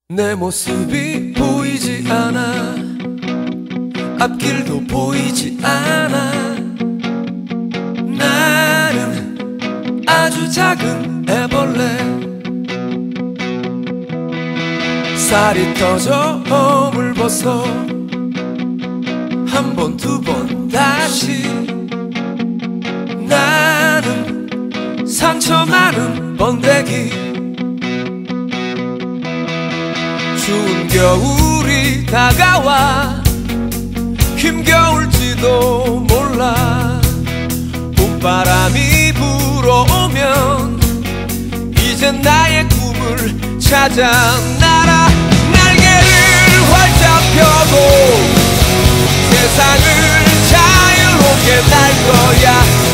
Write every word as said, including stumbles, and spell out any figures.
내 모습이 보이지 않아, 앞길도 보이지 않아. 나는 아주 작은 애벌레, 살이 터져 허물 벗어 한 번 두 번 다시. 나는 상처 많은 번데기, 추운 겨울이 다가와 힘겨울지도 몰라. 봄바람이 불어오면 이젠 나의 꿈을 찾아 날아. 날개를 활짝 펴고 세상을 자유롭게 날 거야.